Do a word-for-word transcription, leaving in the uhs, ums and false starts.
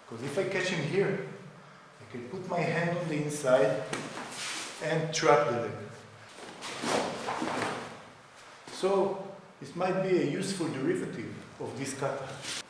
Because if I catch him here, I can put my hand on the inside and trap the leg. So this might be a useful derivative of this kata.